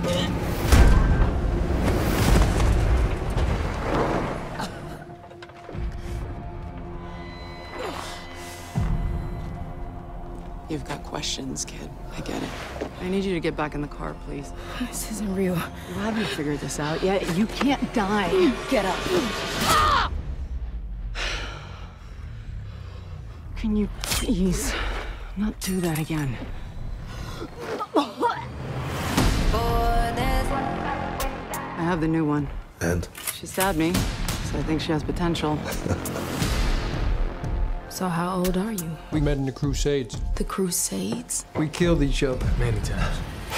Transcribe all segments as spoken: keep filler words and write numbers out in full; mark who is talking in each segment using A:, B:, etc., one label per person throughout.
A: You've got questions, kid. I get it.
B: I need you to get back in the car, please.
C: This isn't real.
B: You haven't figured this out yet. You can't die.
C: Get up.
B: Can you please not do that again? I have the new one.
D: And?
B: She stabbed me, so I think she has potential.
C: So how old are you?
E: We met in the Crusades.
C: The Crusades?
E: We killed each other many times.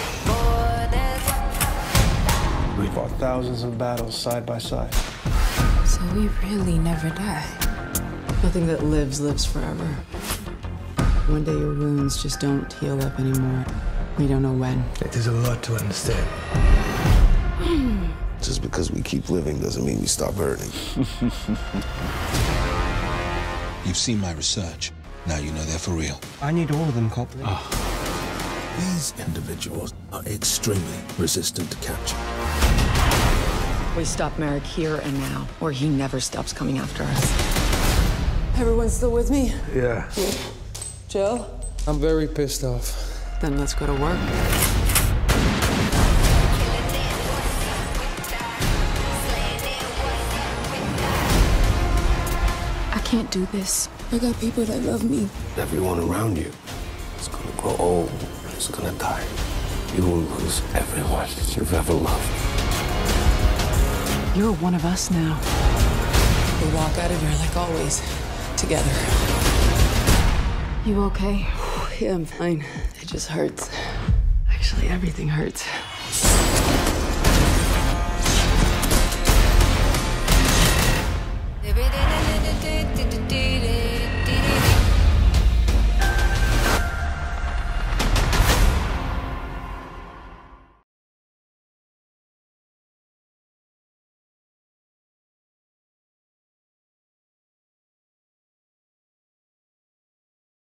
E: We fought thousands of battles side by side.
C: So we really never die.
B: Nothing that lives, lives forever. One day your wounds just don't heal up anymore. We don't know when.
E: It is a lot to understand.
D: Just because we keep living doesn't mean we stop hurting.
F: You've seen my research. Now you know they're for real.
E: I need all of them, Copley.
F: Oh.
D: These individuals are extremely resistant to capture.
A: We stop Merrick here and now, or he never stops coming after us.
B: Everyone still with me?
E: Yeah.
B: Jill?
E: I'm very pissed off.
B: Then let's go to work.
C: I can't do this. I got people that love me.
D: Everyone around you is gonna grow old and is gonna die. You will lose everyone you've ever loved.
B: You're one of us now.
A: We walk out of here like always, together.
C: You okay?
B: Yeah, I'm fine. It just hurts. Actually, everything hurts.